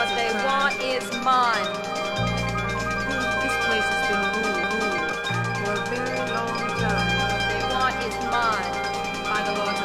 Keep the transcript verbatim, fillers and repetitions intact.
What they want is mine. This place has been ruled for a very long time. What they want is mine. By the Lord's